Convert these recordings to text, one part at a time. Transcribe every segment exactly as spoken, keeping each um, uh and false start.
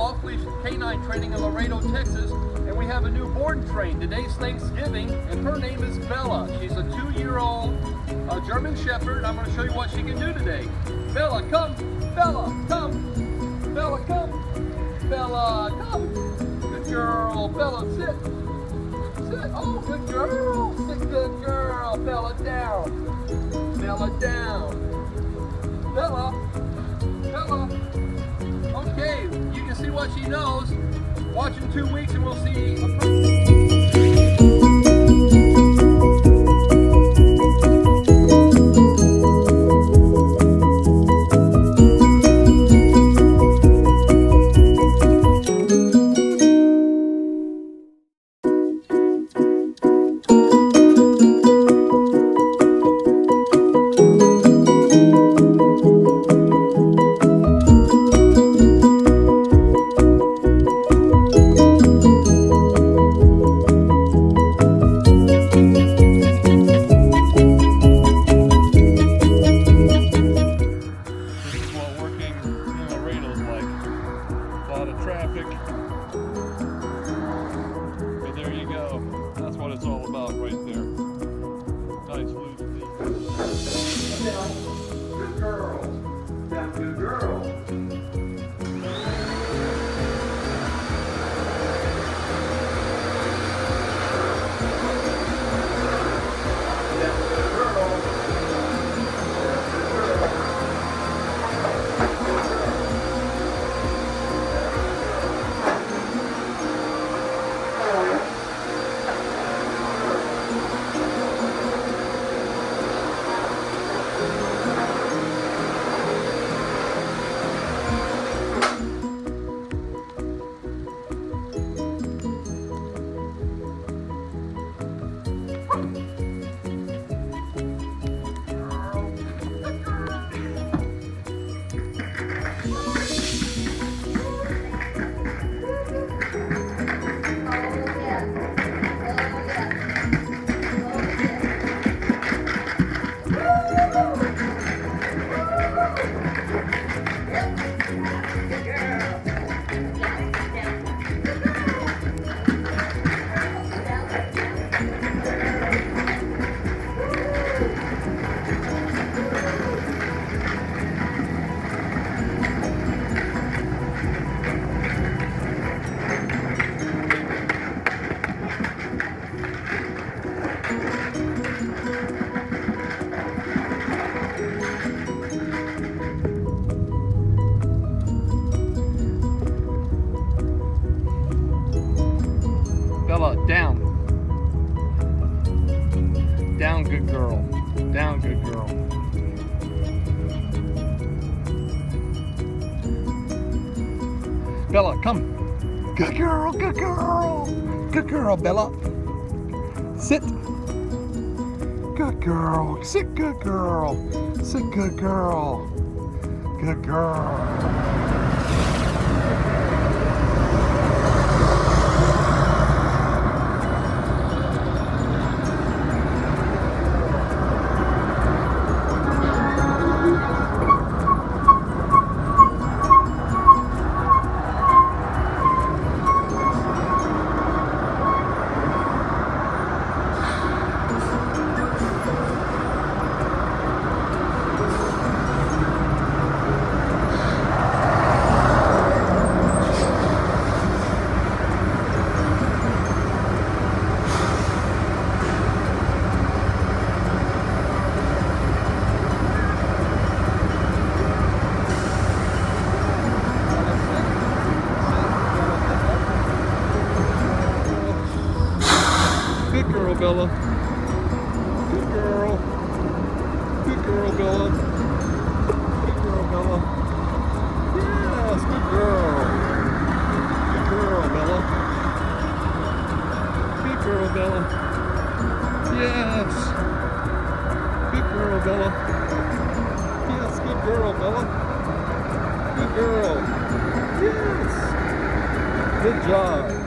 off-leash canine training in Laredo, Texas, and we have a newborn train. Today's Thanksgiving, and her name is Bella. She's a two-year-old uh, German Shepherd. I'm going to show you what she can do today. Bella, come! Bella, come! Bella, come! Bella, come! Good girl. Bella, sit. Sit. Oh, good girl. Sit, good girl. Bella, down. Bella, down. Bella. Bella. Okay, you can see what she knows. Watch in two weeks and we'll see. Traffic. But there you go. That's what it's all about right there. Nice loose lead. Good girl. That's good girl. Bella, down. Down, good girl. Down, good girl. Bella, come. Good girl, good girl. Good girl, Bella. Sit. Good girl. Sit, good girl. Sit, good girl. Good girl. Good girl, Bella. Good girl. Good girl, Bella. Good girl, Bella. Yes, good girl. Good girl, Bella. Good girl, Bella. Yes. Good girl, Bella. Yes, good girl, Bella. Good girl. Yes. Good job.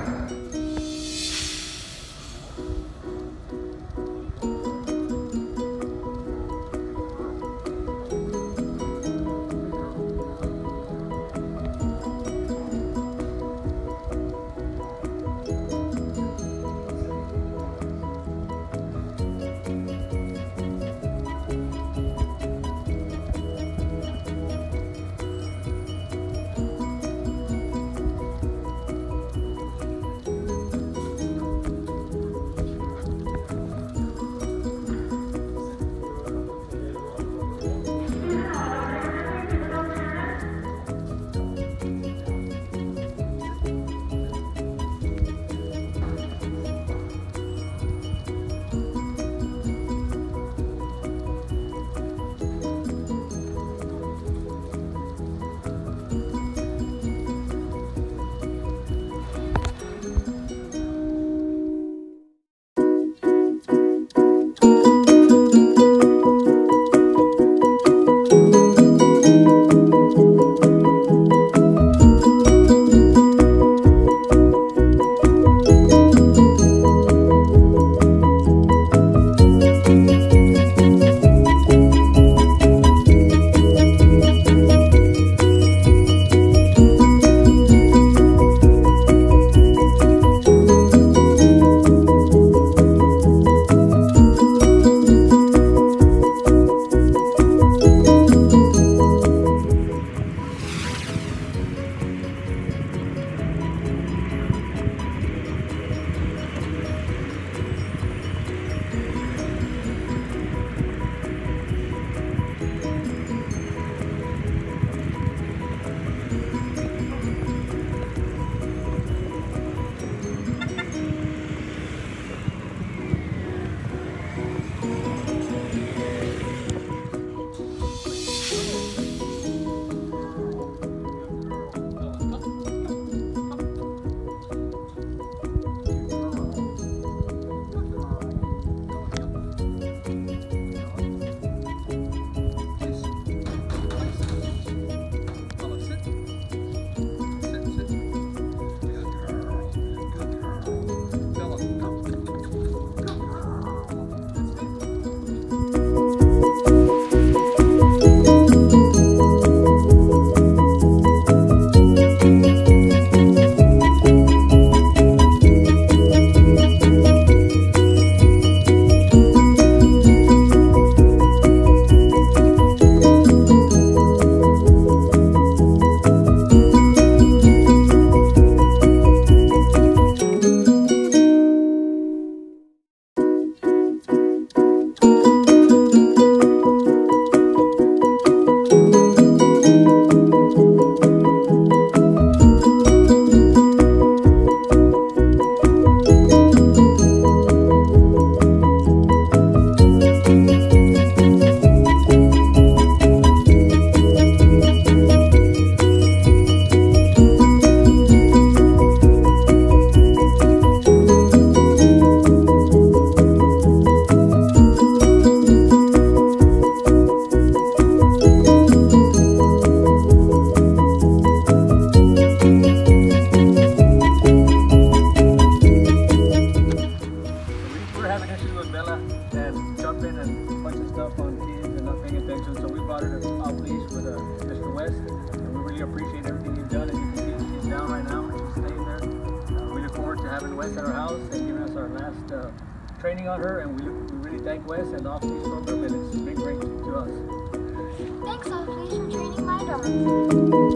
giving us our last uh, training on her, and we, we really thank Wes and the off-leash program, and it's been great to us. Thanks, off-leash, for training my dogs.